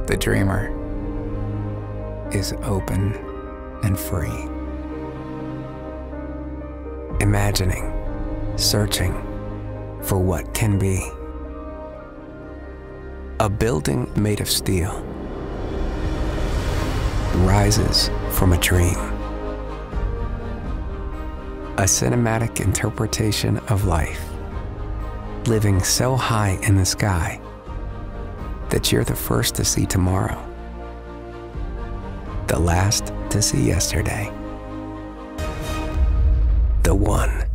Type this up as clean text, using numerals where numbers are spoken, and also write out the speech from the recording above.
The dreamer is open and free. Imagining, searching for what can be. A building made of steel rises from a dream. A cinematic interpretation of life, living so high in the sky that you're the first to see tomorrow, the last to see yesterday, the one